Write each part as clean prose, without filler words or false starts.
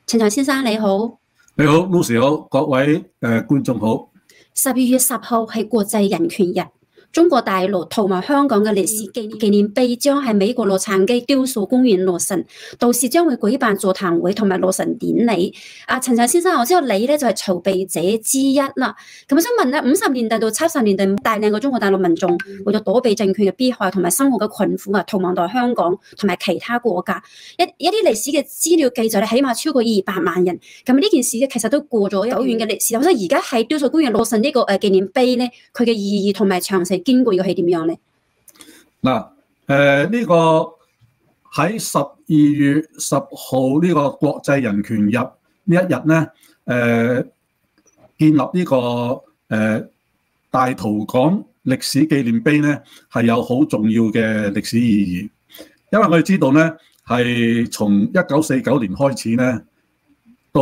陳翔先生你好， 你好，Lucy好，各位觀眾好。 12月10號係國際人權日。中國大陸同埋香港嘅歷史紀念碑將喺美國洛杉磯雕塑公園落成，到時將會舉辦座談會同埋落成典禮。陳翔先生，我知道你咧就係籌備者之一啦。咁我想問咧，50年代到70年代，大量嘅中國大陸民眾為咗躲避政權嘅迫害同埋生活嘅困苦啊，逃亡到香港同埋其他國家。一啲歷史嘅資料記載咧，起碼超過200萬人。咁呢件事咧，其實都過咗久遠嘅歷史。我想而家喺雕塑公園落成呢個紀念碑咧，佢嘅意義同埋詳細經過又係點樣咧？ 嗱，呢個喺12月10號呢個國際人權日呢一日咧，建立呢個大屠港歷史紀念碑咧，係有好重要嘅歷史意義。因為我哋知道咧，係從1949年開始咧，到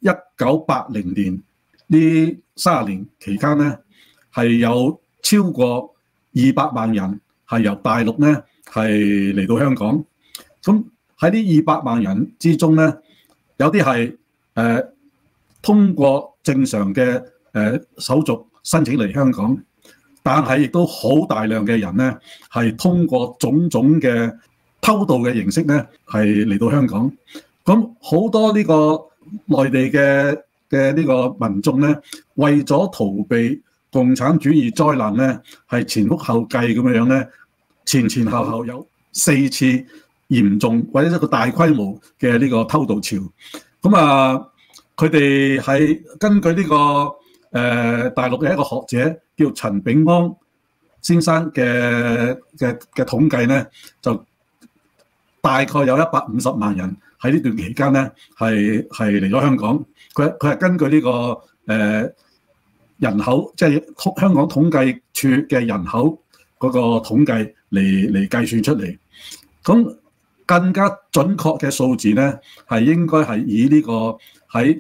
1980年呢30年期間咧，係有超過200萬人係由大陸咧係嚟到香港。咁喺呢200萬人之中咧，有啲係通過正常嘅手續申請嚟香港，但係亦都好大量嘅人咧係通過種種嘅偷渡嘅形式咧係嚟到香港。咁好多呢個內地嘅呢個民眾咧，為咗逃避共產主義災難咧，係前仆後繼咁樣咧，前後有4次嚴重或者一個大規模嘅呢個偷渡潮。咁佢哋係根據呢個大陸嘅一個學者叫陳炳安先生嘅統計咧，就大概有150萬人喺呢段期間咧係嚟咗香港。佢係根據呢個人口，即係香港統計處嘅人口嗰個統計嚟計算出嚟。咁更加準確嘅數字咧，係應該係以呢個喺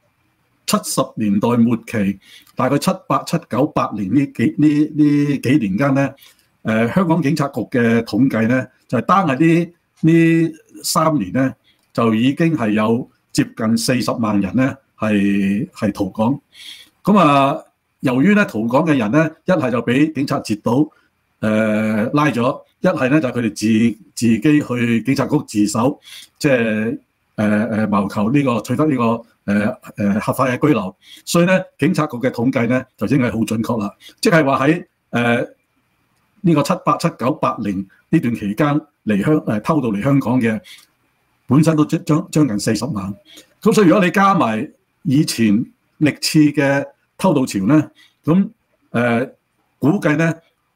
70年代末期，大概78、79、8年呢幾年間咧，香港警察局嘅統計咧，就係單係呢3年咧，就已經係有接近40萬人咧係逃港。咁由於咧逃港嘅人咧，一係就俾警察截到拉咗，一係咧就佢哋自己去警察局自首，即係謀求呢個取得呢個合法嘅居留。所以咧警察局嘅統計咧就已經係好準確啦，即係話喺呢個78、79、80呢段期間偷渡嚟香港嘅本身都將近40萬。咁所以如果你加埋以前歷次嘅偷渡潮咧，咁估計咧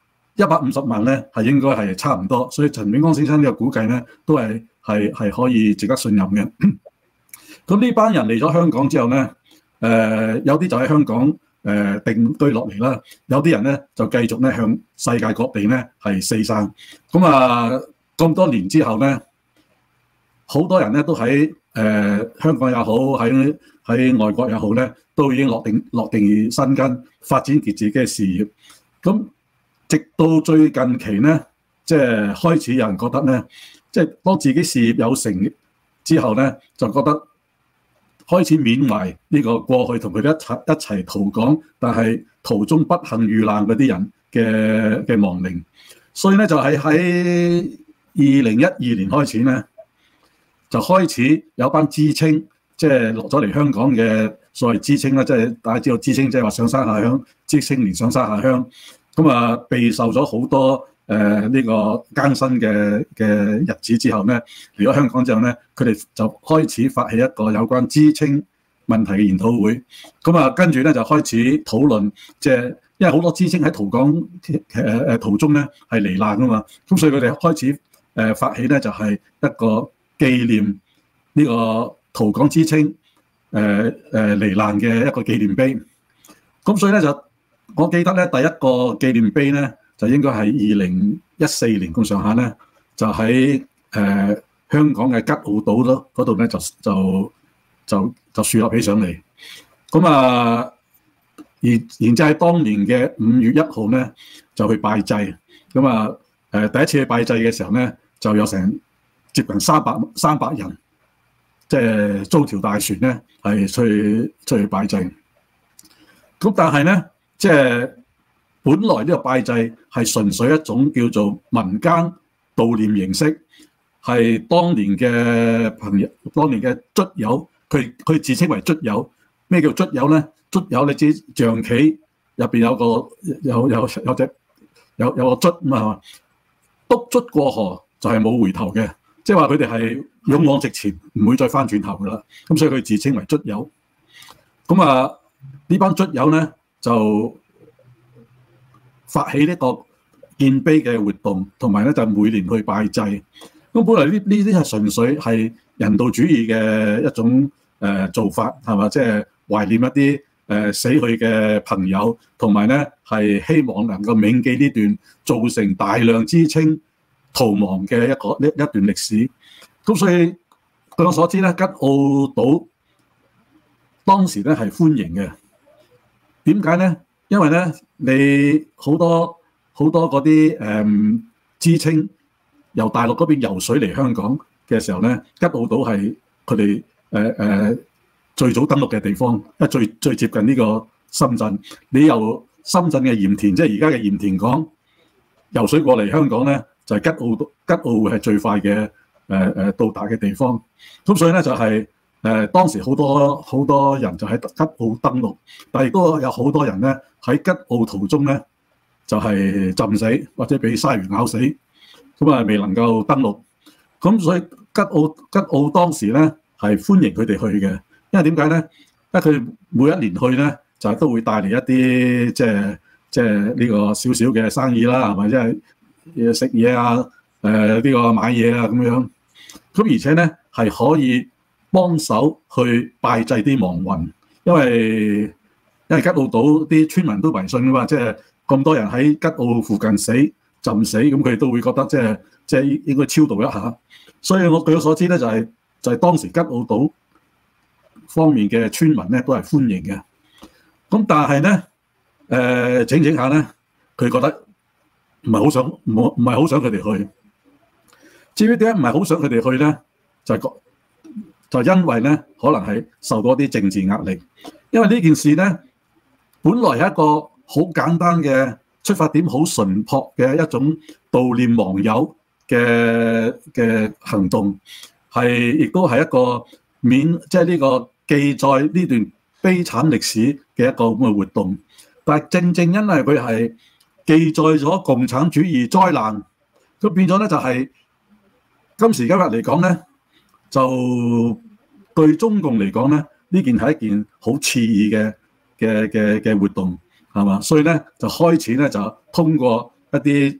150萬咧係應該係差唔多。所以陳炳安先生呢個估計咧都係可以值得信任嘅。咁呢班人嚟咗香港之後咧，有啲就喺香港定居落嚟啦，有啲人咧就繼續咧向世界各地咧係四散。咁多年之後咧，好多人咧都喺香港也好，喺外國也好咧，都已經落定生根，發展自己嘅事業。咁直到最近期咧，即係開始有人覺得咧，即係當自己事業有成之後咧，就覺得開始緬懷呢個過去同佢哋一齊逃港，但係途中不幸遇難嗰啲人嘅亡靈。所以咧就係喺2012年開始咧，就開始有班知青，即係落咗嚟香港嘅所謂知青啦，即係大家知道知青即係話上山下鄉，知青年上山下鄉。咁備受咗好多呢個艱辛嘅日子之後咧，嚟咗香港之後咧，佢哋就開始發起一個有關知青問題嘅研討會。跟住咧就開始討論，即係因為好多知青喺逃港途中咧係罹難噶嘛，咁所以佢哋開始發起咧就係一個紀念呢個逃港知青罹難嘅一個紀念碑。咁所以咧就我記得咧第一個紀念碑咧就應該係2014年咁上下咧，就喺香港嘅吉澳島嗰度咧就樹立起上嚟。然之後喺當年嘅5月1號咧就去拜祭。第一次去拜祭嘅時候咧就有成接近300人，即即係租條大船咧，係出去拜祭。咁但係咧，即係本來呢個拜祭係純粹一種叫做民間悼念形式，係當年嘅朋友、當年嘅卒友，佢自稱為卒友。咩叫卒友咧？卒友你知象棋入邊有個卒嘛，篤卒過河就係冇回頭嘅，即係話佢哋係勇往直前，唔會再翻轉頭噶啦。咁所以佢自稱為卒友。咁啊，呢班卒友咧就發起呢個建碑嘅活動，同埋咧就每年去拜祭。咁本來呢啲係純粹係人道主義嘅一種做法，係嘛？即係懷念一啲死去嘅朋友，同埋咧係希望能夠銘記呢段造成大量知青逃亡嘅一段歷史。咁所以據我所知咧，吉澳島當時咧係歡迎嘅。點解咧？因為咧你好多嗰啲知青由大陸嗰邊游水嚟香港嘅時候咧，吉澳島係佢哋最早登陸嘅地方，最接近呢個深圳。你由深圳嘅鹽田，即係而家嘅鹽田港游水過嚟香港咧，就係吉澳係最快嘅到達嘅地方。咁所以咧就係當時好多人就喺吉澳登陸，但係亦都有好多人咧喺吉澳途中咧就係浸死或者俾鯊魚咬死，咁啊未能夠登陸。咁所以吉澳當時咧係歡迎佢哋去嘅。因為點解咧？因為佢每一年去咧，就都會帶嚟一啲即係呢個少少嘅生意啦，係咪？即係食嘢啊，呢個買嘢啊咁樣。咁而且咧係可以幫手去拜祭啲亡魂，因為吉澳島啲村民都迷信㗎嘛，即係咁多人喺吉澳附近浸死，咁佢哋都會覺得即係應該超度一下。所以據我所知咧，就係當時吉澳島方面嘅村民咧都係歡迎嘅。咁但係咧整下咧，佢覺得唔係好想佢哋去。至於點解唔係好想佢哋去咧？就因為咧可能係受到啲政治壓力。因為呢件事咧本來係一個好簡單嘅出發點，好純樸嘅一種悼念亡友嘅行動，亦都係一個即係呢個記載呢段悲慘歷史嘅一個咁嘅活動。但係正因為佢係記載咗共產主義災難，咁變咗咧就係今時今日嚟講咧，就對中共嚟講咧，呢件係一件好刺耳嘅活動，係嘛？所以咧就開始咧就通過一啲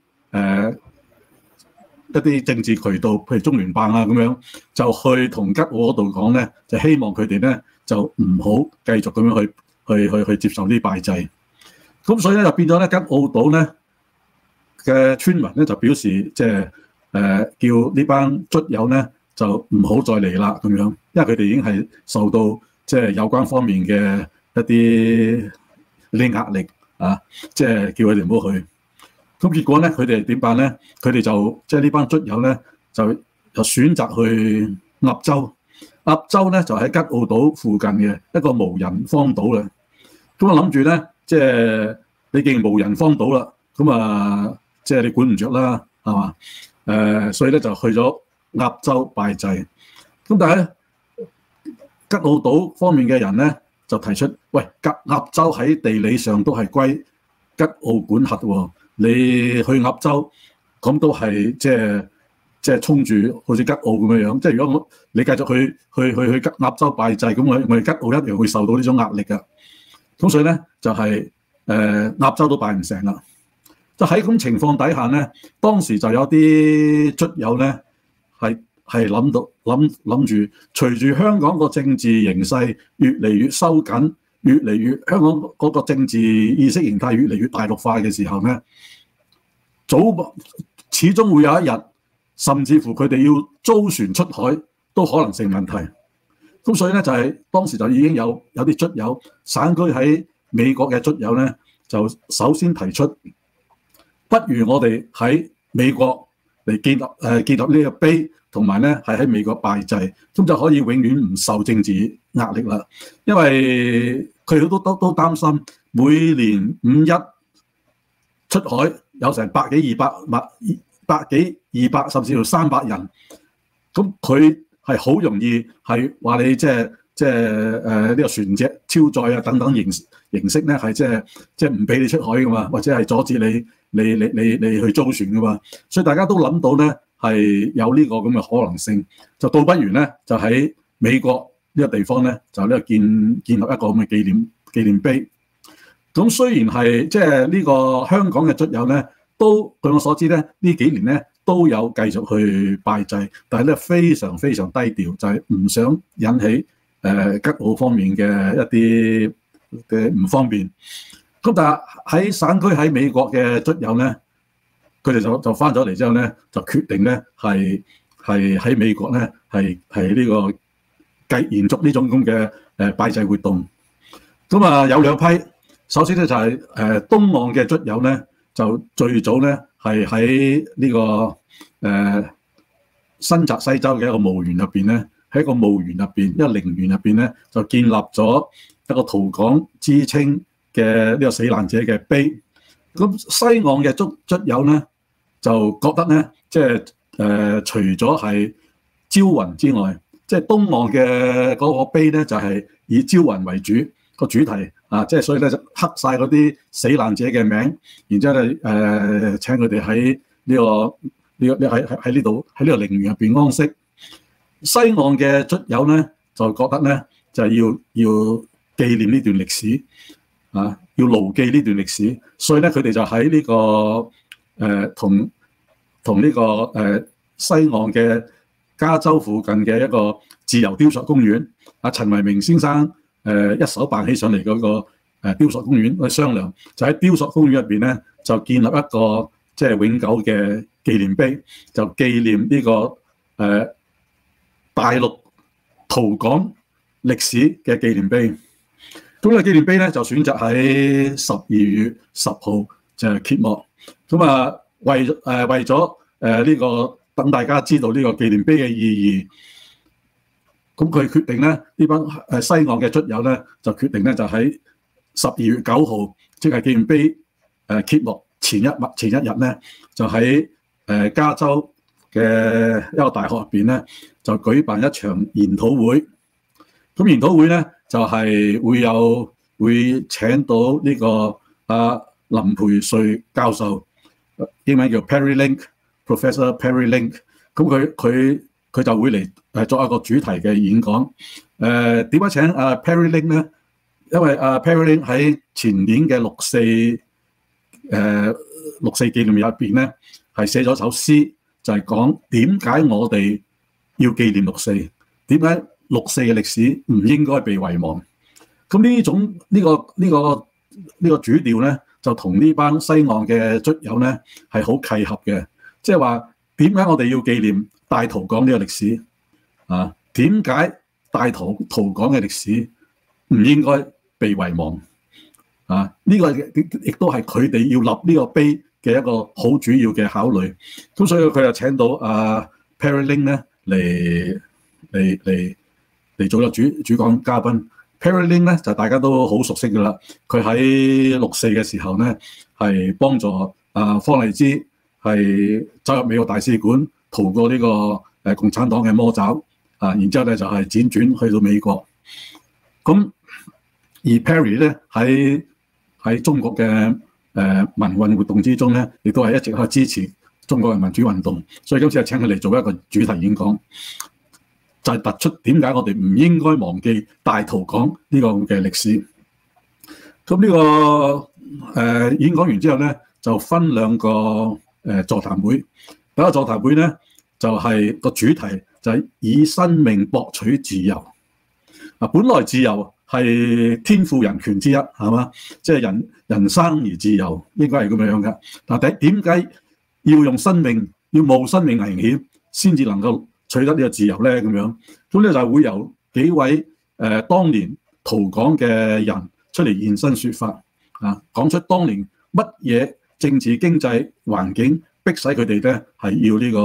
政治渠道，譬如中聯辦啊咁樣，就去同吉澳嗰度講咧，就希望佢哋咧就唔好繼續咁樣去接受呢拜祭。咁所以咧就變咗咧吉澳島咧嘅村民咧就表示即係叫呢班卒友咧就唔好再嚟啦咁樣，因為佢哋已經係受到即係有關方面嘅一啲壓力啊，即係叫佢哋唔好去。咁結果咧，佢哋點辦咧？佢哋就即係呢班卒友咧，就選擇去鴨洲。鴨洲咧就喺吉澳島附近嘅一個無人荒島啦。咁我諗住咧，即係你既然無人荒島啦，咁啊，即係你管唔着啦，係嘛？所以咧就去咗鴨洲拜祭。咁但係咧，吉澳島方面嘅人咧就提出，喂，鴨洲喺地理上都係歸吉澳管轄喎。你去鴨洲咁都係即係衝住好似吉澳咁樣，即係如果你繼續去鴨洲拜祭，咁我哋吉澳一樣會受到呢種壓力㗎。咁所以咧就係鴨洲都拜唔成啦。就喺咁情況底下咧，當時就有啲卒友咧係諗住，隨住香港個政治形勢越嚟越收緊，越嚟越香港嗰個政治意識形態越嚟越大陸化嘅時候咧，始終會有一日，甚至乎佢哋要租船出海都可能成問題。咁所以咧就係當時就已經有啲卒友散居喺美國嘅卒友咧，就首先提出，不如我哋喺美國嚟建立呢個碑， 同埋咧係喺美國拜祭，咁就可以永遠唔受政治壓力啦。因為佢都擔心每年5·1出海有成百幾200甚至乎300人，咁佢係好容易係話你即係呢個船隻超載啊等等形式咧係即係唔俾你出海噶嘛，或者係阻止你去租船噶嘛，所以大家都諗到咧係有呢個咁嘅可能性，就倒不如咧就喺美國呢個地方咧就呢個建立一個咁嘅紀念碑。咁雖然係即係呢個香港嘅卒友咧，都據我所知咧呢幾年咧都有繼續去拜祭，但係咧非常非常低調，就係唔想引起吉澳方面嘅一啲嘅唔方便。咁但係喺省區喺美國嘅卒友咧，佢哋就翻咗嚟之後咧，就決定咧係喺美國咧係呢個延續呢種咁嘅拜祭活動。咁啊有兩批。首先咧就係東岸嘅卒友咧，就最早咧係喺呢個新澤西州嘅一個墓園入邊咧，喺一個墓園入邊，一個陵園入邊咧，就建立咗一個逃港知青嘅呢個死難者嘅碑。咁西岸嘅卒友咧，就覺得咧，即係除咗係招魂之外，即係東岸嘅嗰個碑咧，就係以招魂為主個主題。即係所以咧就刻晒嗰啲死難者嘅名，然之後咧請佢哋喺喺呢個陵園入邊安息。西岸嘅卒友咧就覺得咧就係要紀念呢段歷史，要牢記呢段歷史，所以咧佢哋就喺呢個同呢個西岸嘅加州附近嘅一個自由雕塑公園，陳維明先生一手辦起上嚟嗰個雕塑公園去商量，就喺雕塑公園入邊咧，就建立一個即係永久嘅紀念碑，就紀念呢個大陸逃港歷史嘅紀念碑。咁呢個紀念碑咧就選擇喺12月10號就係揭幕。咁啊為咗呢個等大家知道呢個紀念碑嘅意義。咁佢決定咧，呢班西岸嘅卒友咧，就決定咧就喺12月9號，即係紀念碑揭幕前一日咧，就喺加州嘅一個大學入邊咧，就舉辦一場研討會。咁研討會咧就係會請到呢個林培瑞教授，英文叫 Perry Link，Professor Perry Link。咁佢就會嚟作一個主題嘅演講。點解請Perry Link 咧？因為Perry Link 喺前年嘅六四紀念日入邊咧，係寫咗首詩，就係講點解我哋要紀念六四，點解六四嘅歷史唔應該被遺忘。咁呢個主調咧，就同呢班西岸嘅卒友咧係好契合嘅，即係話點解我哋要紀念大逃港呢個歷史啊？點解大逃港嘅歷史唔應該被遺忘啊？呢個亦都係佢哋要立呢個碑嘅一個好主要嘅考慮。咁所以佢就請到Perry Link 咧嚟做個主講嘉賓。Perry Link 咧就大家都好熟悉噶啦。佢喺六四嘅時候咧係幫助方勵之係走入美國大使館，逃過呢個共產黨嘅魔爪然之後咧就係輾轉去到美國。咁而 Perry 咧喺中國嘅民運活動之中咧，亦都係一直去支持中國嘅民主運動。所以今次係請佢嚟做一個主題演講，就係突出點解我哋唔應該忘記大逃港呢個嘅歷史。咁呢個演講完之後咧，就分兩個座談會。第一個座談會咧，就係個主題就係以生命博取自由。本來自由係天賦人權之一，係嘛？即係人生而自由，應該係咁樣㗎。但係點解要用生命，要冒生命危險，先至能夠取得呢個自由咧？咁樣咁咧就係會由幾位當年逃港嘅人出嚟現身說法講出當年乜嘢政治經濟環境迫使佢哋咧係要呢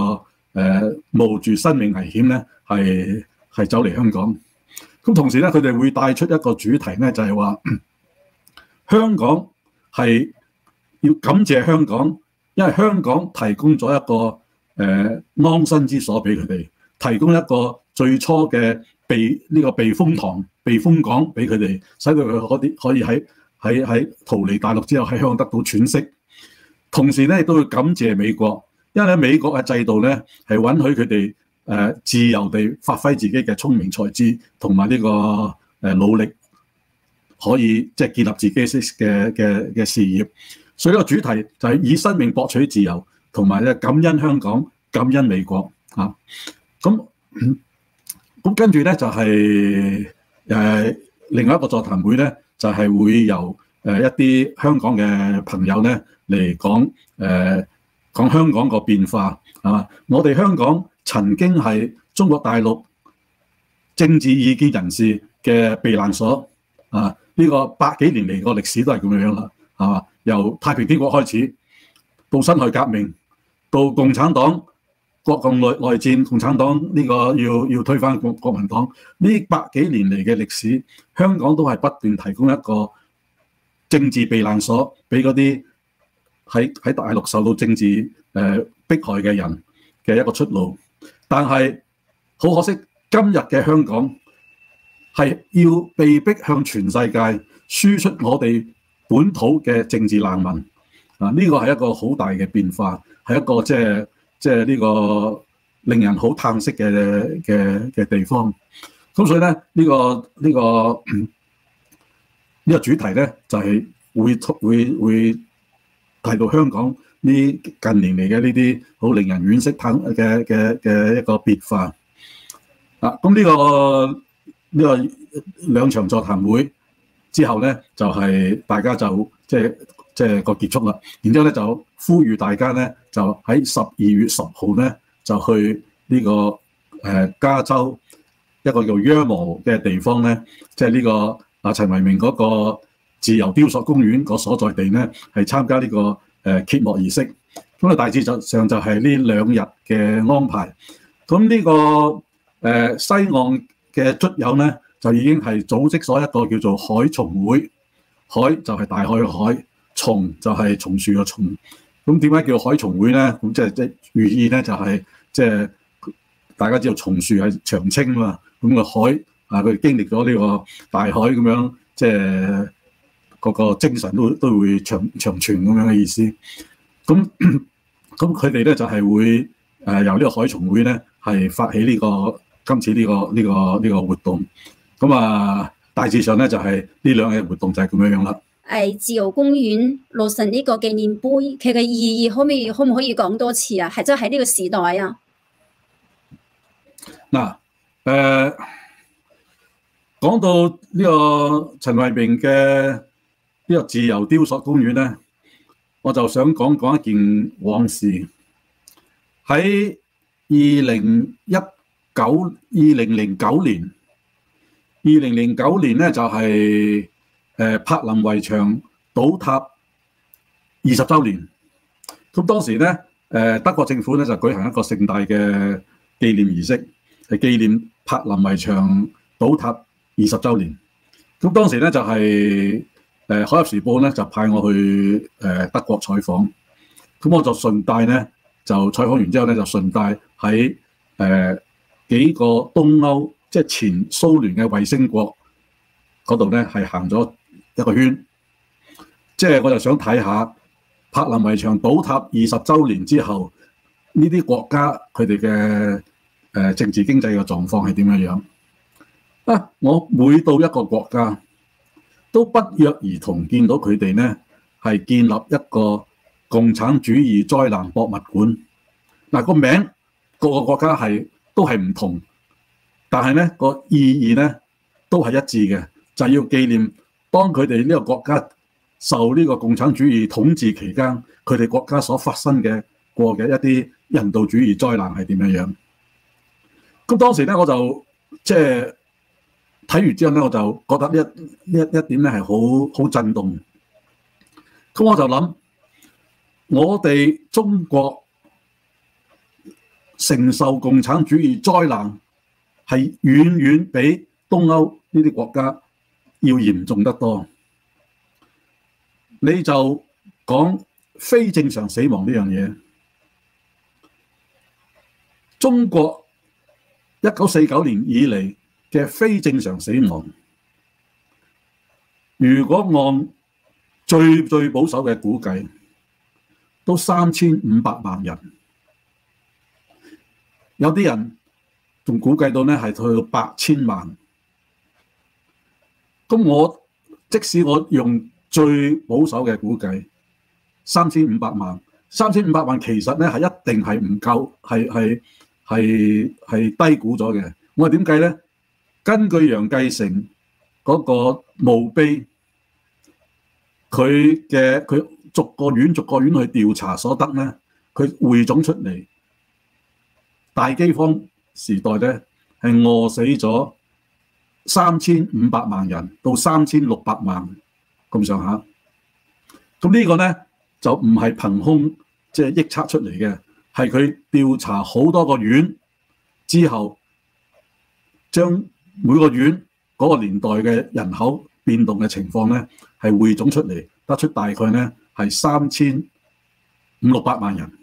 冒住生命危險咧係走嚟香港。咁同時咧，佢哋會帶出一個主題咧，就係話香港係要感謝香港，因為香港提供咗一個安身之所俾佢哋，提供一個最初嘅避風塘、避風港俾佢哋，使到佢可以喺逃離大陸之後喺香港得到喘息。同時咧，亦都要感謝美國，因為美國嘅制度咧係允許佢哋自由地發揮自己嘅聰明才智同埋呢個努力，可以即係建立自己嘅事業。所以呢個主題就係以生命博取自由，同埋咧感恩香港、感恩美國啊。咁跟住咧就係另外一個座談會咧，就係會由一啲香港嘅朋友咧嚟講香港個變化係嘛？我哋香港曾經係中國大陸政治異見人士嘅避難所啊！呢個百幾年嚟個歷史都係咁樣啦，係嘛？由太平天國開始，到辛亥革命，到共產黨國共內戰，共產黨呢個要推翻國民黨，呢百幾年嚟嘅歷史，香港都係不斷提供一個政治避難所俾嗰啲喺大陸受到政治迫害嘅人嘅一個出路。但係好可惜，今日嘅香港係要被迫向全世界輸出我哋本土嘅政治難民啊！呢個係一個好大嘅變化，係一個即係呢個令人好嘆息嘅地方。咁所以咧，呢個主題咧就係會提到香港呢近年嚟嘅呢啲好令人惋惜嘅一個變化啊！咁呢個兩場座談會之後咧，就係大家就即係個結束啦。然之後咧就呼籲大家咧，就喺12月10號咧就去呢個加州一個叫 Yermo 嘅地方咧，即係呢個陳維明嗰個自由雕塑公園個所在地咧，係參加呢個揭幕儀式。咁啊，大致上就係呢2日嘅安排。咁呢個西岸嘅卒友咧，就已經係組織咗一個叫做海松會。海就係大海嘅海，松就係松樹嘅松。咁點解叫海松會咧？咁即寓意咧就係即係大家知道松樹係長青嘛。咁個海啊，佢經歷咗呢個大海咁樣，即係嗰個精神都會長存咁樣嘅意思。咁佢哋咧就係會由呢個海松會咧係發起今次呢個活動。咁啊，大致上咧就係呢2日活動就係咁樣啦。 自由公園落成呢個紀念碑，佢嘅意義可唔可以講多次啊？係真係喺呢個時代啊。 嗱，講到呢個陳維明嘅呢個自由雕塑公園咧，我就想講一件往事。喺2009年咧就係柏林圍牆倒塌20週年。咁當時咧德國政府咧就舉行一個盛大嘅紀念儀式，係紀念柏林圍牆倒塌20週年。咁當時咧就係《海峽時報》咧就派我去德國採訪。咁我就順帶咧就採訪完之後咧就順帶喺幾個東歐即係前蘇聯嘅衛星國嗰度咧係行咗一個圈。即係我就想睇下柏林圍牆倒塌20週年之後呢啲國家佢哋嘅政治經濟嘅狀況係點樣啊！我每到一個國家都不約而同見到佢哋咧係建立一個共產主義災難博物館。嗱，個名各個國家都係唔同，但係咧個意義咧都係一致嘅，就係要紀念當佢哋呢個國家受呢個共產主義統治期間，佢哋國家所發生過嘅一啲人道主義災難係點樣。咁當時咧我就即係睇完之後咧，我就覺得一點咧係好震動。咁我就諗，我哋中國承受共產主義災難係遠遠比東歐呢啲國家要嚴重得多。你就講非正常死亡呢樣嘢，中國1949年以嚟嘅非正常死亡，如果按最保守嘅估計，都3500萬人。有啲人仲估計到咧係去到8000萬。咁即使我用最保守嘅估計，3500萬，3500萬其實咧係一定係唔夠，係低估咗嘅。我係點計咧？根據楊繼成嗰個墓碑，佢逐個院去調查所得咧，佢匯總出嚟，大饑荒時代咧係餓死咗3500萬人到3600萬咁上下。咁呢個咧就唔係憑空臆測出嚟嘅，係佢調查好多個院之後，將每個院嗰個年代嘅人口變動嘅情況咧係匯總出嚟，得出大概咧係3500-3600萬人。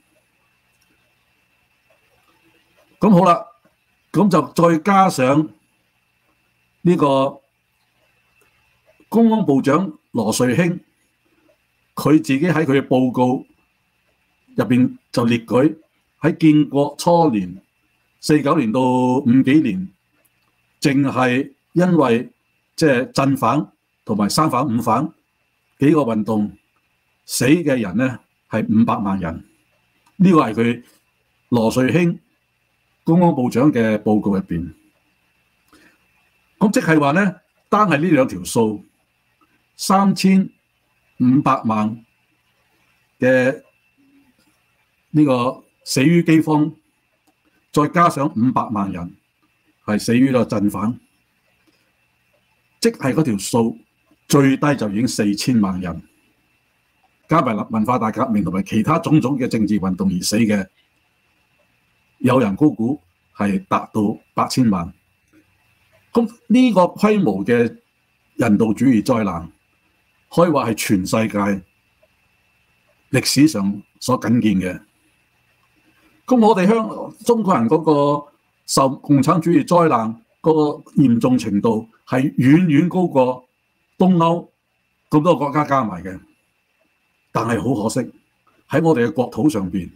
咁好啦，咁就再加上呢個公安部長羅瑞卿，佢自己喺佢嘅報告入邊就列舉喺建國初年49年到50幾年，淨係因為鎮反同埋三反五反幾個運動死嘅人咧係500萬人。呢個係佢羅瑞卿公安部長嘅報告入邊。咁即係話咧，單係呢兩條數，3500萬嘅呢個死於饑荒，再加上500萬人係死於個鎮反，即係嗰條數最低就已經4000萬人，加埋文化大革命同埋其他種種嘅政治運動而死嘅，有人高估係達到8000萬。咁呢個規模嘅人道主義災難，可以話係全世界歷史上所僅見嘅。咁我哋中國人嗰個受共產主義災難嗰個嚴重程度係遠遠高過東歐咁多國家加埋嘅，但係好可惜喺我哋嘅國土上邊，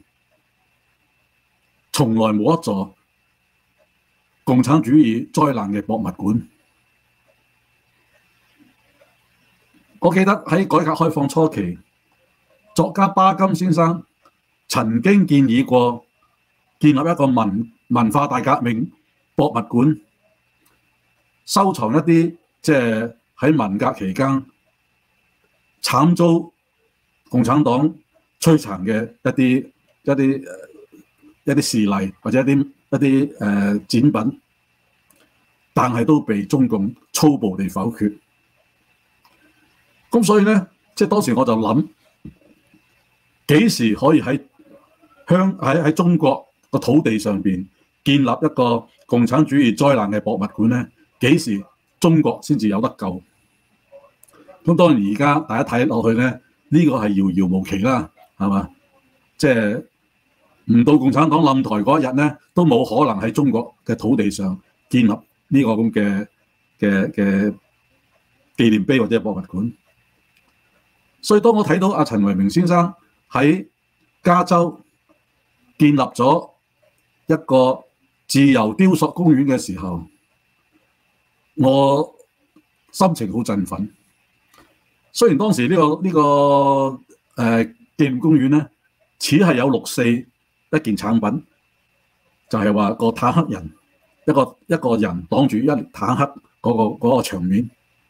從來冇一座共產主義災難嘅博物館。我記得喺改革開放初期，作家巴金先生曾經建議過建立一個文化大革命博物館，收藏一啲喺文革期間慘遭共產黨摧殘嘅一啲事例或者一啲展品，但係都被中共粗暴地否決。咁所以咧，當時我就諗，幾時可以喺中國個土地上邊建立一個共產主義災難嘅博物館咧？幾時中國先至有得救？咁當然而家大家睇落去咧，呢個係遙遙無期啦，係嘛？唔到共產黨冧台嗰一日咧，都冇可能喺中國嘅土地上建立呢個咁嘅紀念碑或者博物館。所以當我睇到阿陳維明先生喺加州建立咗一個自由雕塑公園嘅時候，我心情好振奮。雖然當時呢個紀念公園咧，只係有6-4一件產品，就係話個坦克人一個人擋住一坦克嗰個場面，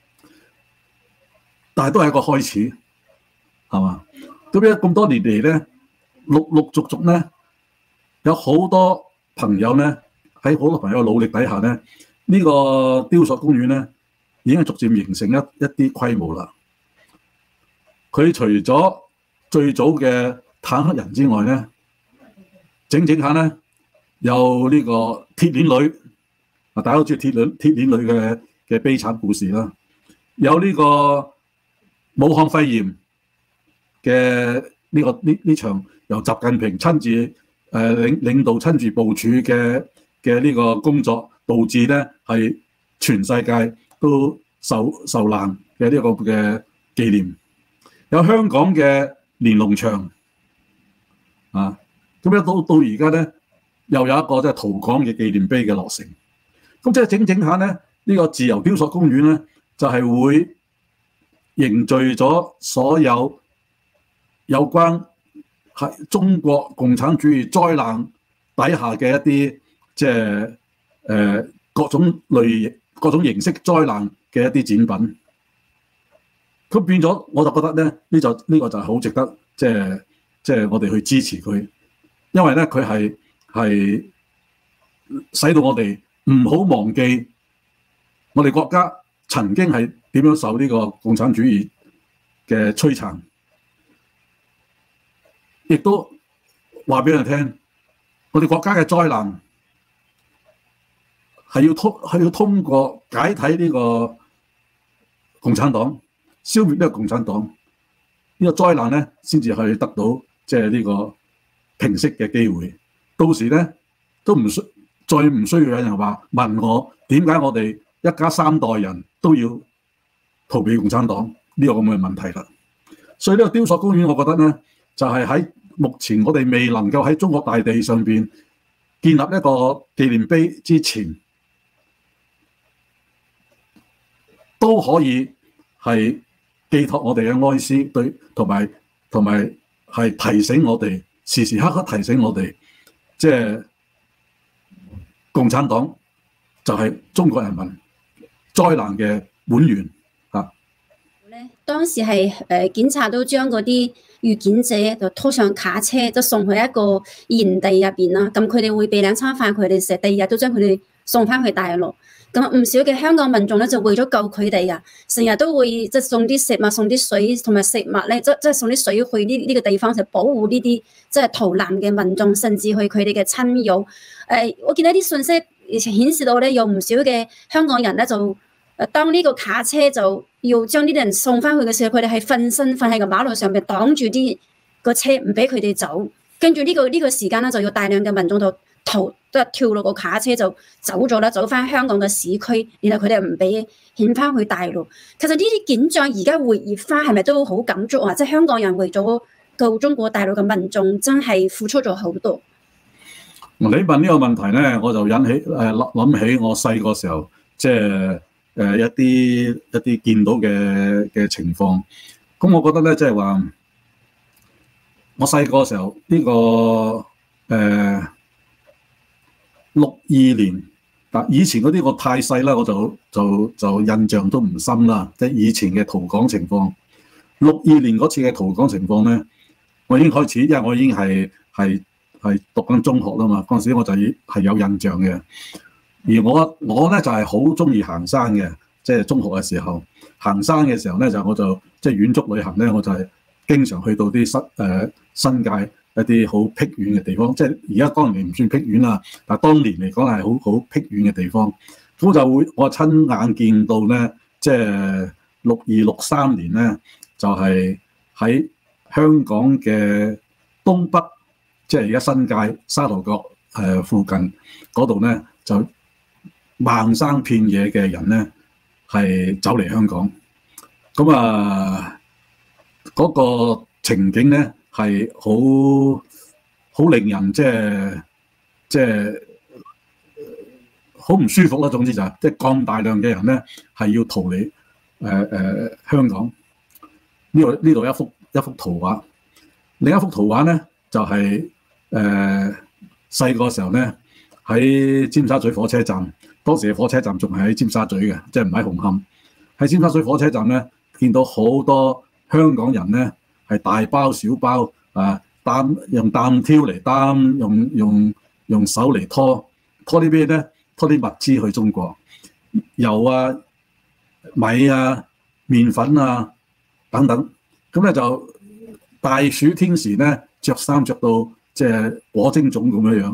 但係都係一個開始，係嘛？咁多年嚟咧，陸續咧，有好多朋友咧，喺好多朋友嘅努力底下咧，呢個雕塑公園咧已經逐漸形成一啲規模啦。佢除咗最早嘅坦克人之外咧，整下咧， 有呢個鐵鏈女，大家都知鐵鏈女嘅悲慘故事啦。有呢個武漢肺炎嘅呢場由習近平親自領導親自部署嘅呢個工作，導致咧係全世界都受難嘅呢個嘅紀念。有香港嘅連儂牆啊，咁一到而家咧，又有一個即係屠港嘅紀念碑嘅落成。咁即係整下咧，呢個自由雕塑公園咧就係會凝聚咗所有關係中國共產主義災難底下嘅一啲即係各種形式災難嘅一啲展品。咁變咗，我就覺得咧，呢個就係好值得即係我哋去支持佢，因為咧佢係使到我哋唔好忘記我哋國家曾經係點樣受呢個共產主義嘅摧殘，亦都話俾人聽，我哋國家嘅災難係要通過解體呢個共產黨，消滅呢個共產黨，呢個災難咧先至可以得到即係呢個平息嘅機會。到時咧都再唔需要有人問我點解我哋一家3代人都要逃避共產黨呢個咁嘅問題啦。所以呢個雕塑公園，我覺得咧就係喺目前我哋未能夠喺中國大地上邊建立一個紀念碑之前，都可以係寄託我哋嘅哀思，對，同埋係提醒我哋，時時刻刻提醒我哋，即係共產黨就係中國人民災難嘅本源嚇。 當時係警察都將嗰啲遇險者就拖上卡車，就送去一個營地入邊啦。咁佢哋會俾2餐飯佢哋食，第2日都將佢哋送翻去大陸。咁唔少嘅香港民眾咧，就為咗救佢哋啊，成日都會即係送啲食物、送啲水同埋食物咧，即係送啲水去呢個地方，就保護呢啲即係逃難嘅民眾，甚至去佢哋嘅親友。我見到啲信息顯示到咧，有唔少嘅香港人咧就當呢個卡車就要將呢啲人送翻去嘅時候，佢哋係瞓喺個馬路上邊擋住啲個車，唔俾佢哋走。跟住呢個時間咧，就有大量嘅民眾就跳落個卡車就走咗啦，走翻香港嘅市區，然後佢哋唔俾遣翻去大陸。其實呢啲景象而家回憶翻，係咪都好感觸啊？即係香港人為咗救中國大陸嘅民眾，真係付出咗好多。 你問呢個問題咧，我就諗起我細個時候，即係一啲見到嘅情況。咁我覺得咧，即係話我細個時候呢個62年，但以前嗰啲我太細啦，我就印象都唔深啦。即係以前嘅逃港情況，62年嗰次嘅逃港情況咧，我已經開始，因為我已經係讀緊中學啦嘛。嗰陣時我就係有印象嘅。而我咧就係好中意行山嘅，即係中學嘅時候行山嘅時候咧，我就即係遠足旅行咧，我就係經常去到啲新界一啲好僻遠嘅地方，即係而家當年唔算僻遠啦，但係當年嚟講係好僻遠嘅地方。咁我親眼見到咧，即係62、63年咧，就係喺香港嘅東北，即係而家新界沙頭角附近嗰度咧，就漫山遍野嘅人咧係走嚟香港。咁嗰個情景咧係好令人即係好唔舒服啦。總之就係即係咁大量嘅人咧係要逃離香港。呢度一幅圖畫，另一幅圖畫咧就係細個時候咧喺尖沙咀火車站，當時嘅火車站仲係喺尖沙咀嘅，即係唔喺紅磡。喺尖沙咀火車站咧見到好多香港人咧係大包小包用擔挑嚟擔，用手嚟拖啲咩咧？拖啲物資去中國，油啊、米啊、麵粉啊等等。咁咧就大暑天時咧，着衫着到即係裹蒸粽咁樣，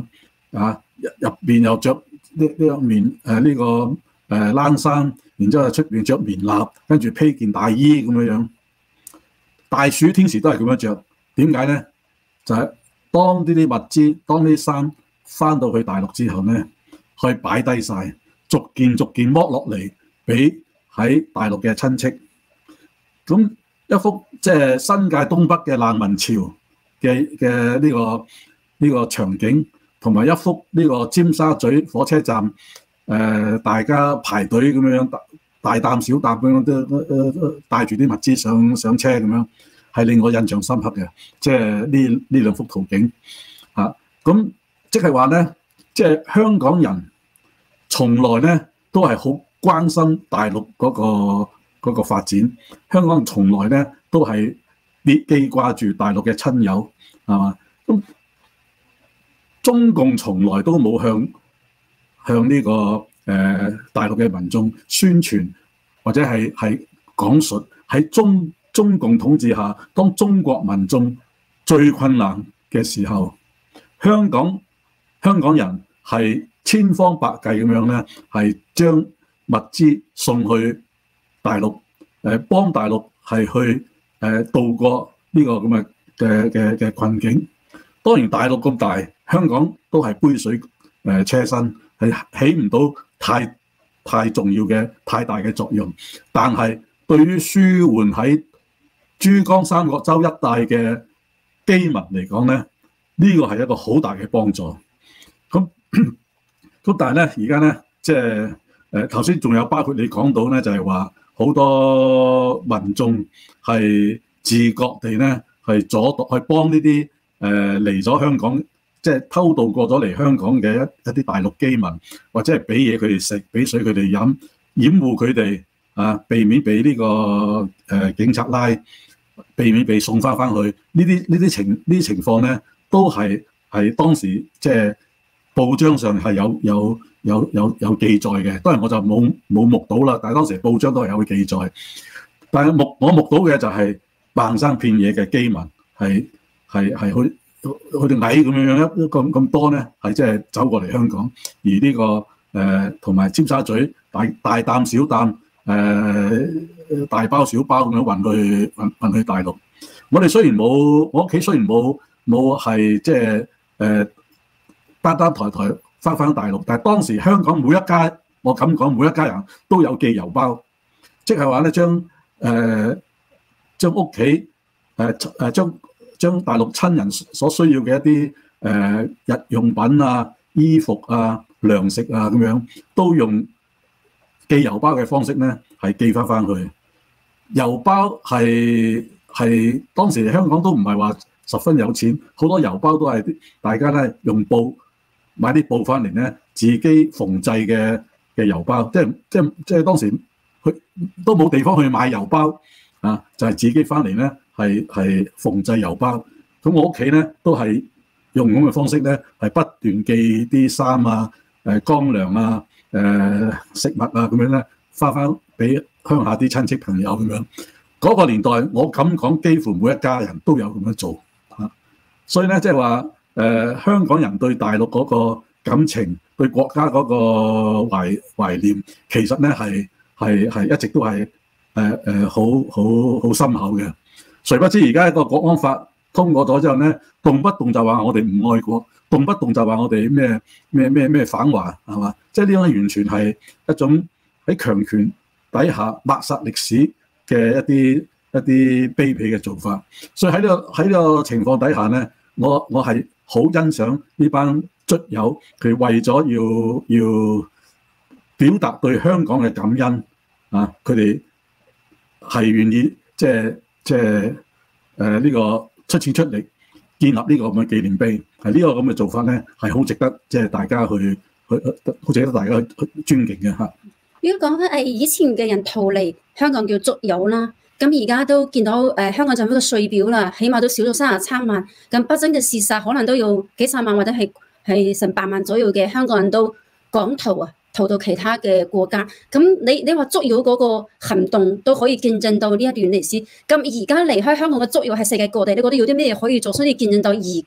啊，入邊又着呢個棉呢個冷衫，然之後出邊着棉衲，跟住披件大衣咁樣。大暑天時都係咁樣着，點解咧？就係當呢啲物資，當呢啲衫翻到去大陸之後咧，可以擺低晒，逐件剝落嚟俾喺大陸嘅親戚。咁一幅即係新界東北嘅難民潮嘅呢個場景，同埋一幅呢個尖沙咀火車站大家排隊咁樣大擔小擔咁樣都帶住啲物資上車咁樣，係令我印象深刻嘅。即係呢兩幅圖景嚇，咁即係話咧，即係香港人從來咧都係好關心大陸嗰個發展。香港人從來咧都係記掛住大陸嘅親友，係嘛？咁中共從來都冇向呢個大陸嘅民眾宣傳或者係講述喺中共統治下，當中國民眾最困難嘅時候，香港人係千方百計咁樣咧，係將物資送去大陸，幫大陸係去渡過呢個咁嘅困境。當然大陸咁大，香港都係杯水車薪，係起唔到太重要嘅太大嘅作用。但係對於舒緩喺珠江三角洲一帶嘅饑民嚟講咧，呢個係一個好大嘅幫助。咁但係咧，而家咧即係頭先仲有包括你講到咧，就係話好多民眾係自覺地咧係去幫呢啲嚟咗香港，即係偷渡過咗嚟香港嘅一啲大陸饑民，或者係俾嘢佢哋食，俾水佢哋飲，掩護佢哋啊，避免被呢個警察拉，避免被送翻去。呢啲情況咧，都係當時即係報章上係有記載嘅。當然我就冇目睹啦，但係當時報章都係有記載。但係我目睹嘅就係漫山遍野嘅饑民，係佢哋蟻咁樣咁多咧，係即係走過嚟香港。而呢個同埋尖沙咀大擔小擔大包小包咁樣運去大陸。我哋雖然冇，我屋企雖然冇係即係擔抬翻大陸，但係當時香港每一家，我咁講，每一家人都有寄郵包，即係話咧將屋企將大陸親人所需要嘅一啲日用品啊、衣服啊、糧食啊咁樣，都用寄郵包嘅方式咧係寄翻去。郵包係當時香港都唔係話十分有錢，好多郵包都係大家咧用布買啲布翻嚟咧，自己縫製嘅郵包，即係當時佢都冇地方去買郵包啊，就係自己翻嚟咧係縫製郵包。咁我屋企咧都係用咁嘅方式咧，係不斷寄啲衫啊、乾糧啊、食物啊咁樣咧，翻俾鄉下啲親戚朋友咁樣。嗰個年代我咁講，幾乎每一家人都有咁樣做啊。所以咧，即係話香港人對大陸嗰個感情，對國家嗰個懷念，其實咧係一直都係好深厚嘅。誰不知而家一個國安法通過咗之後咧，動不動就話我哋唔愛國，動不動就話我哋咩反華，係嘛？即係呢種完全係一種喺強權底下抹殺歷史嘅一啲卑鄙嘅做法。所以喺呢個情況底下咧，我係好欣賞呢班卒友，佢為咗要表達對香港嘅感恩啊，佢哋係願意即係呢個出錢出力建立呢個咁嘅紀念碑，係呢個咁嘅做法咧，係好值得即係大家去好值得大家去尊敬嘅嚇。 如果講翻以前嘅人逃離香港叫卒友啦，咁而家都見到香港政府嘅稅表啦，起碼都少咗33萬，咁不爭嘅事實可能都有幾十萬或者係成8萬左右嘅香港人都港逃啊，逃到其他嘅國家。咁你話卒友嗰個行動都可以見證到呢一段歷史。咁而家離開香港嘅卒友喺世界各地，你覺得有啲咩可以做，所以見證到而家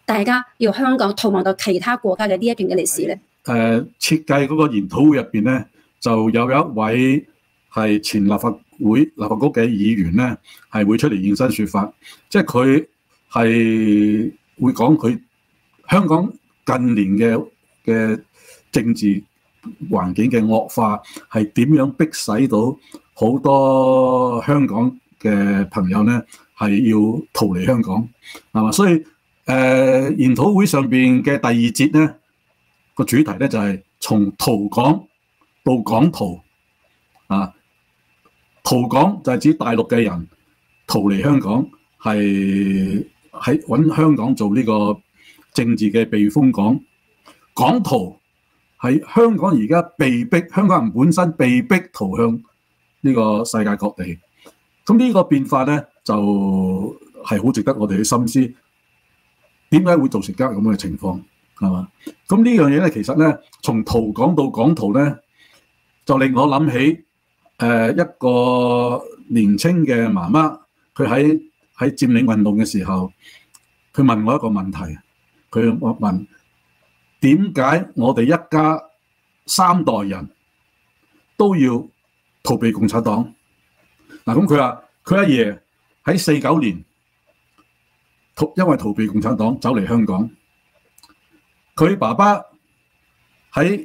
大家要香港逃亡到其他國家嘅呢一段嘅歷史咧？ 設計嗰個研討會入邊咧，就有一位係前立法局嘅議員咧，係會出嚟現身説法，即係佢係會講佢香港近年嘅政治環境嘅惡化係點樣迫使到好多香港嘅朋友咧係要逃離香港，係嘛？所以研討會上邊嘅第二節咧個主題咧就係從逃港到港逃啊！逃港就係指大陸嘅人逃離香港，係喺揾香港做呢個政治嘅避風港。港逃係香港而家被逼，香港人本身被逼逃向呢個世界各地。咁呢個變化咧就係好值得我哋去深思，點解會造成咁嘅情況係嘛？咁呢樣嘢咧，其實咧從逃港到港逃咧，就令我諗起一個年青嘅媽媽，佢喺佔領運動嘅時候，佢問我一個問題，佢問點解我哋一家三代人都要逃避共產黨？嗱，咁佢話佢阿爺喺49年因為逃避共產黨走嚟香港，佢爸爸喺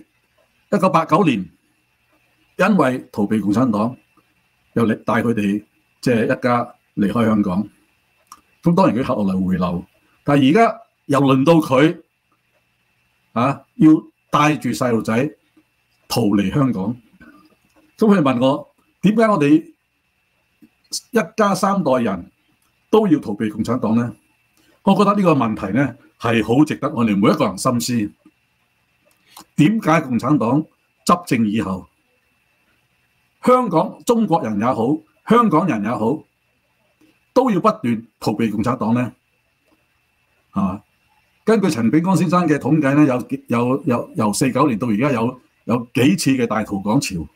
1989年因為逃避共產黨又帶佢哋即係一家離開香港。咁當然佢後來回流，但係而家又輪到佢要帶住細路仔逃離香港。咁佢問我點解我哋一家三代人都要逃避共產黨咧？我覺得呢個問題咧係好值得我哋每一個人深思。點解共產黨執政以後，香港中國人也好，香港人也好，都要不斷逃避共產黨咧？係嘛？根據陳炳光先生嘅統計咧，由49年到而家有幾次嘅大逃港潮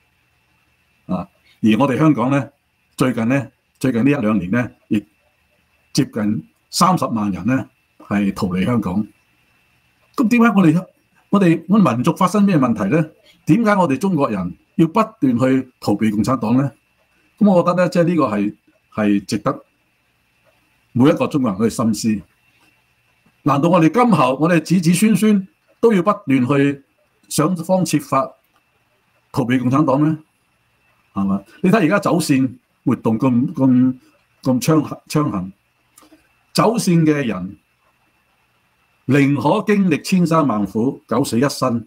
而我哋香港咧最近呢一兩年咧，亦接近30萬人咧係逃離香港。咁點解我哋民族發生咩問題咧？點解我哋中國人要不斷去逃避共產黨咧？咁我覺得咧，即係呢個係值得每一個中國人去深思。難道我哋今後我哋子子孫孫都要不斷去想方設法逃避共產黨咩？係嘛？你睇而家走線活動咁猖行，走線嘅人寧可經歷千山萬苦，九死一生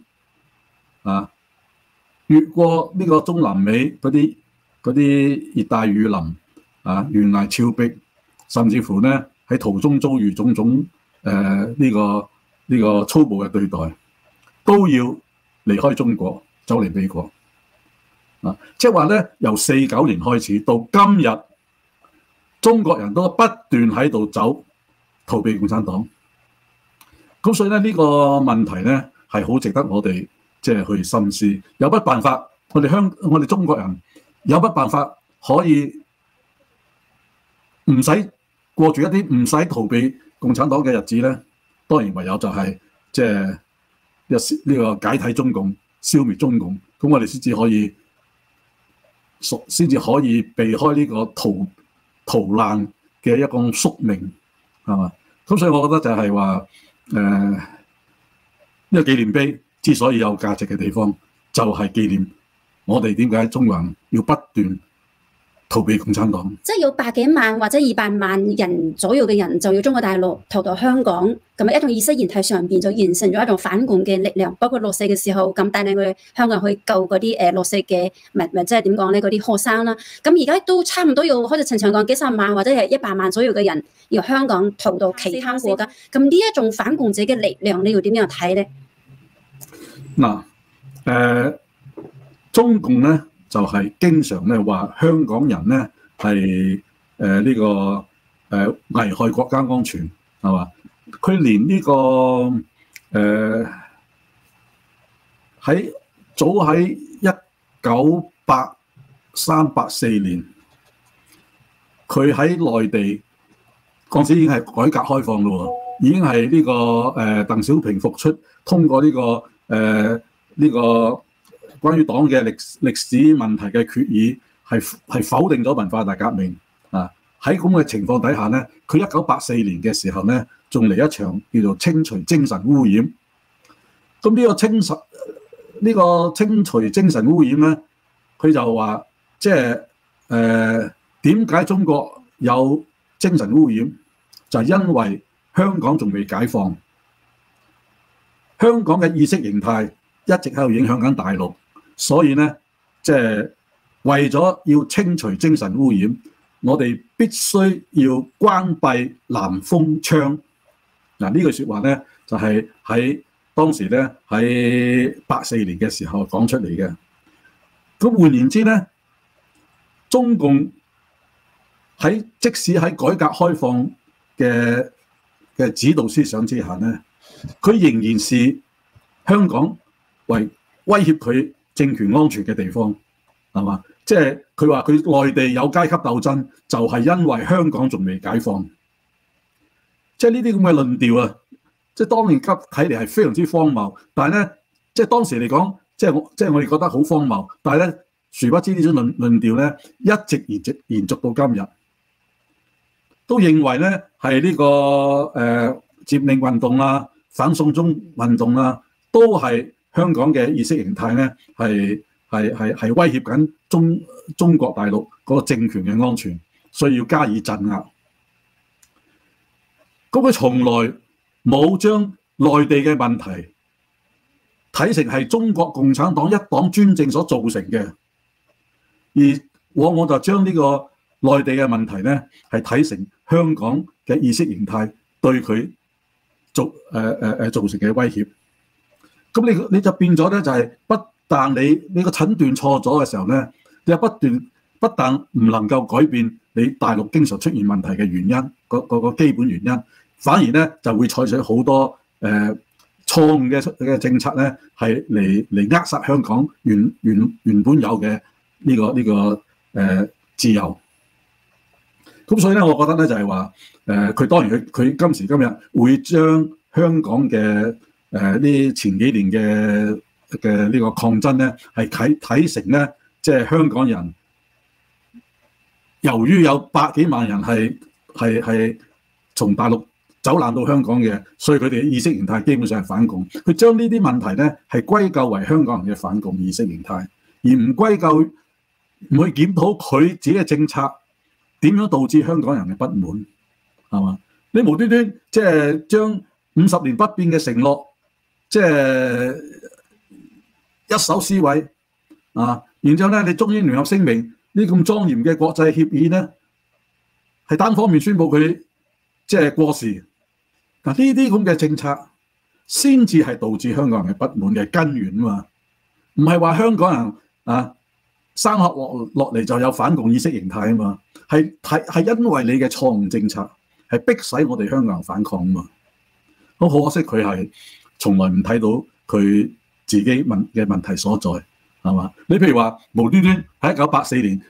越過呢個中南美嗰啲熱帶雨林懸崖峭壁，甚至乎咧喺途中遭遇種種呢個粗暴嘅對待，都要離開中國走嚟美國。即係話咧，由49年開始到今日，中國人都不斷喺度逃避共產黨。咁所以咧，呢個問題咧係好值得我哋即係去深思。有乜辦法？我哋中國人有乜辦法可以唔使過住一啲唔使逃避共產黨嘅日子咧？當然唯有就係即係呢個解體中共、消滅中共，咁我哋先至可以避開呢個逃難嘅一個宿命，係嘛？咁所以我覺得就係話呢個紀念碑之所以有價值嘅地方，就係紀念我哋點解中國人要不斷逃避共產黨。 即係有100幾萬或者200萬人左右嘅人就要中國大陸逃到香港，咁一種意識形態上邊就形成咗一種反共嘅力量。包括6四嘅時候咁帶領佢香港人去救嗰啲6四嘅即係點講咧，嗰啲學生啦。咁而家都差唔多要好似陳長講幾十萬或者係100萬左右嘅人由香港逃到其他國家。咁呢一種反共者嘅力量，你要點樣睇咧？ 中共咧就係經常咧話香港人咧係呢個危害國家安全，係嘛？佢連呢個早喺1983、84年，佢喺內地嗰陣時已經係改革開放咯喎。 已經係呢個鄧小平復出，通過呢個關於黨嘅歷史問題嘅決議，係否定咗文化大革命啊！喺咁嘅情況底下咧，佢1984年嘅時候咧，仲嚟一場叫做清除精神污染。咁呢個清除精神污染咧，佢就話即係點解中國有精神污染？就係因為香港仲未解放，香港嘅意識形態一直喺度影響緊大陸，所以咧即係為咗要清除精神污染，我哋必須要關閉南風窗。嗱，呢句説話咧就係喺當時咧喺84年嘅時候講出嚟嘅。咁換言之咧，中共即使喺改革開放嘅指導思想之下咧，佢仍然視香港為威脅佢政權安全嘅地方，係嘛？即係佢話佢內地有階級鬥爭，就係因為香港仲未解放。即係呢啲咁嘅論調啊，即係當年睇嚟係非常之荒謬，但係咧，即係當時嚟講，即係我哋覺得好荒謬，但係咧，殊不知呢種論調咧，一直延續到今日。都認為咧係呢個佔領運動啦、反送中運動啦，都係香港嘅意識形態咧，係威脅緊中國大陸嗰個政權嘅安全，所以要加以鎮壓。咁佢從來冇將內地嘅問題睇成係中國共產黨一黨專政所造成嘅，而往往就將呢個內地嘅問題咧係睇成香港嘅意識形態對佢造成嘅威脅。咁你就變咗咧，就係不但你個診斷錯咗嘅時候咧，你又不但唔能夠改變你大陸經常出現問題嘅原因，個基本原因，反而咧就會採取好多錯誤嘅政策咧，係嚟扼殺香港原本有嘅呢個自由。咁所以咧，我覺得咧就係話，佢當然佢今時今日會將香港嘅呢前幾年嘅呢個抗爭咧，係睇成咧，即係香港人由於有百幾萬人係從大陸走難到香港嘅，所以佢哋嘅意識形態基本上係反共。佢將呢啲問題咧係歸咎為香港人嘅反共意識形態，而唔歸咎唔去檢討佢自己嘅政策點樣導致香港人嘅不滿，係嘛？你無端端即係將50年不變嘅承諾，即係一手撕毀啊！然之後咧，你中英聯合聲明呢咁莊嚴嘅國際協議咧，係單方面宣佈佢即係過時。嗱，呢啲咁嘅政策先至係導致香港人嘅不滿嘅根源啊嘛，唔係話香港人啊生學落嚟就有反共意識形態啊嘛，係因為你嘅錯誤政策係逼使我哋香港人反抗啊嘛。好可惜佢係從來唔睇到佢自己嘅問題所在，係嘛？你譬如話無端端喺1984年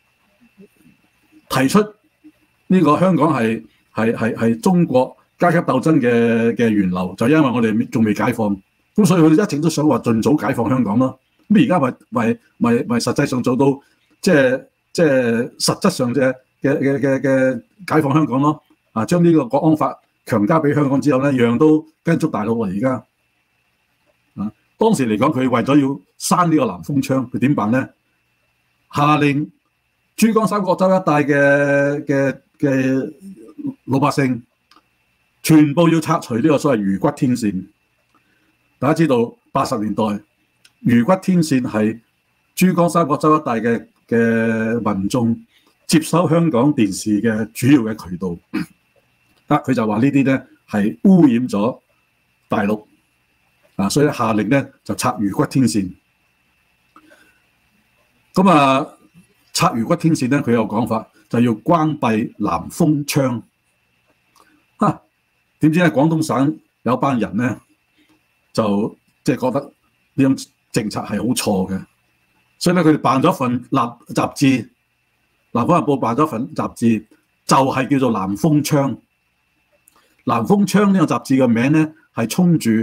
提出呢個香港係中國階級鬥爭嘅源流，就因為我哋仲未解放，咁所以佢哋一直都想話盡早解放香港咯。咁而家咪實際上做到即係實質上嘅解放香港咯。啊，將呢個國安法強加俾香港之後咧，樣樣都跟足大陸喎。而家啊，當時嚟講，佢為咗要閂呢個南風窗，佢點辦咧？下令珠江三角洲一帶嘅老百姓全部要拆除呢個所謂魚骨天線。大家知道80年代魚骨天線係珠江三角洲一帶嘅民眾接收香港電視嘅主要嘅渠道。佢就話呢啲咧係污染咗大陸啊，所以下令咧就拆魚骨天線。咁啊，拆魚骨天線咧，佢有講法，就要關閉南風窗。點知咧廣東省有班人咧就即係覺得呢種政策係好錯嘅，所以咧佢哋辦咗份雜誌，《南方日報》辦咗份雜誌，就係叫做南風窗。 南風窗呢個雜誌嘅名咧係衝住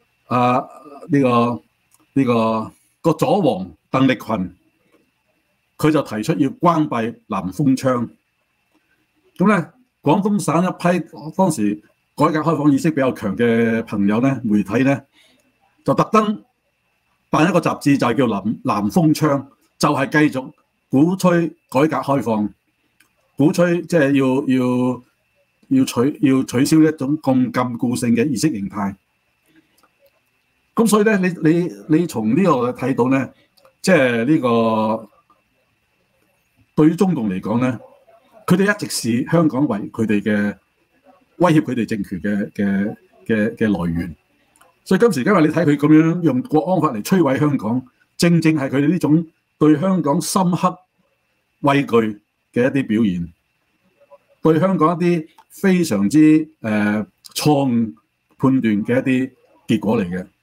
個左王鄧力群，佢就提出要關閉南風窗。咁咧，廣東省一批當時改革開放意識比較強嘅朋友咧、媒體咧，就特登辦一個雜誌，就係叫南風窗，就係繼續鼓吹改革開放，鼓吹即係要取消一種咁禁錮性嘅意識形態。咁所以咧，你從呢個睇到咧，即係呢個對於中共嚟講咧，佢哋一直視香港為佢哋嘅威脅佢哋政權嘅來源。所以今時今日你睇佢咁樣用國安法嚟摧毀香港，正正係佢哋呢種對香港深刻畏懼嘅一啲表現，對香港一啲非常之錯誤判斷嘅一啲結果嚟嘅。